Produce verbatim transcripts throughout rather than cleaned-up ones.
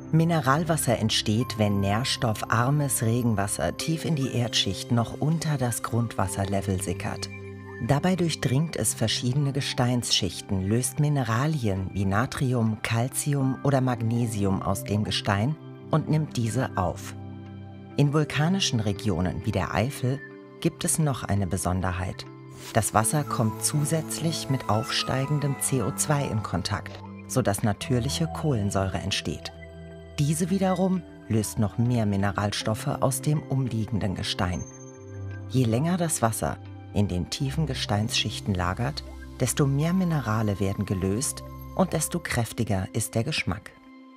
Mineralwasser entsteht, wenn nährstoffarmes Regenwasser tief in die Erdschicht noch unter das Grundwasserlevel sickert. Dabei durchdringt es verschiedene Gesteinsschichten, löst Mineralien wie Natrium, Calcium oder Magnesium aus dem Gestein und nimmt diese auf. In vulkanischen Regionen wie der Eifel gibt es noch eine Besonderheit. Das Wasser kommt zusätzlich mit aufsteigendem C O zwei in Kontakt, sodass natürliche Kohlensäure entsteht. Diese wiederum löst noch mehr Mineralstoffe aus dem umliegenden Gestein. Je länger das Wasser in den tiefen Gesteinsschichten lagert, desto mehr Minerale werden gelöst und desto kräftiger ist der Geschmack.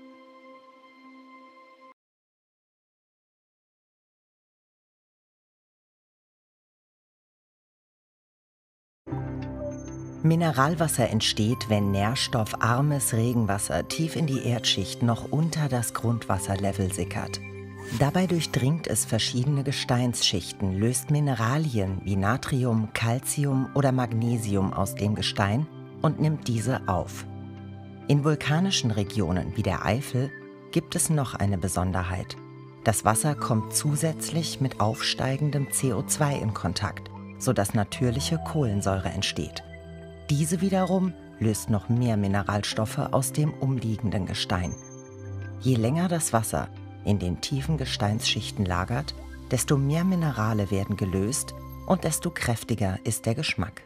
Mineralwasser entsteht, wenn nährstoffarmes Regenwasser tief in die Erdschicht noch unter das Grundwasserlevel sickert. Dabei durchdringt es verschiedene Gesteinsschichten, löst Mineralien wie Natrium, Calcium oder Magnesium aus dem Gestein und nimmt diese auf. In vulkanischen Regionen wie der Eifel gibt es noch eine Besonderheit. Das Wasser kommt zusätzlich mit aufsteigendem C O zwei in Kontakt, sodass natürliche Kohlensäure entsteht. Diese wiederum löst noch mehr Mineralstoffe aus dem umliegenden Gestein. Je länger das Wasser in den tiefen Gesteinsschichten lagert, desto mehr Minerale werden gelöst und desto kräftiger ist der Geschmack.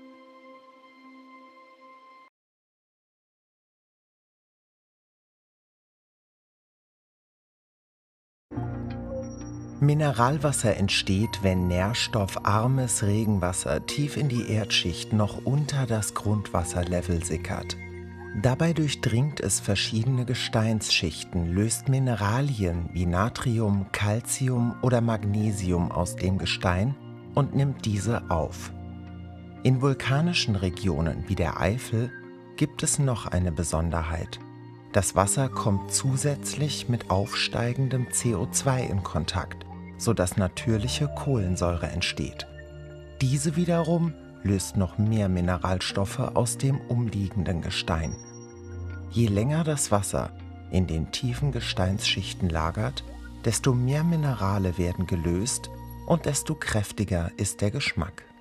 Mineralwasser entsteht, wenn nährstoffarmes Regenwasser tief in die Erdschicht noch unter das Grundwasserlevel sickert. Dabei durchdringt es verschiedene Gesteinsschichten, löst Mineralien wie Natrium, Calcium oder Magnesium aus dem Gestein und nimmt diese auf. In vulkanischen Regionen wie der Eifel gibt es noch eine Besonderheit. Das Wasser kommt zusätzlich mit aufsteigendem C O zwei in Kontakt, sodass natürliche Kohlensäure entsteht. Diese wiederum löst noch mehr Mineralstoffe aus dem umliegenden Gestein. Je länger das Wasser in den tiefen Gesteinsschichten lagert, desto mehr Minerale werden gelöst und desto kräftiger ist der Geschmack.